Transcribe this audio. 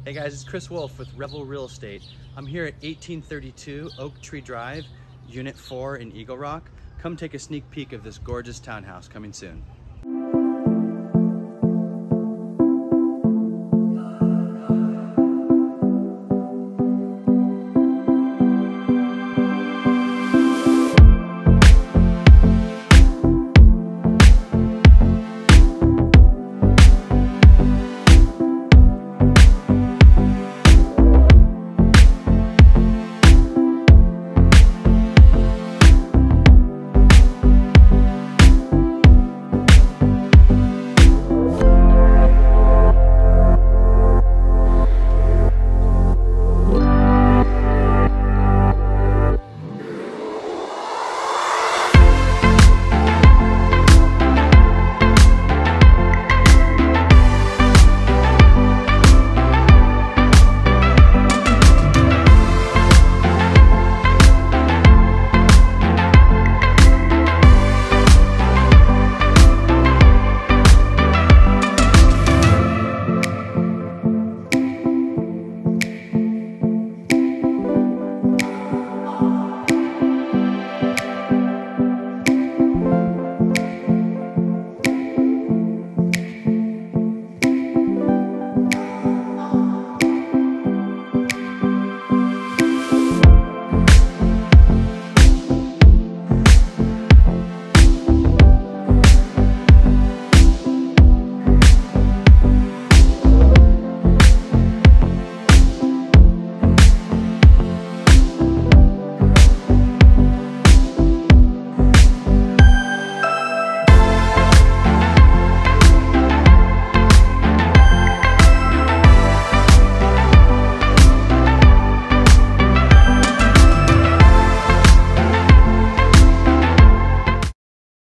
Hey guys, it's Chris Wolf with Revel Real Estate. I'm here at 1832 Oak Tree Drive, Unit 4 in Eagle Rock. Come take a sneak peek of this gorgeous townhouse coming soon.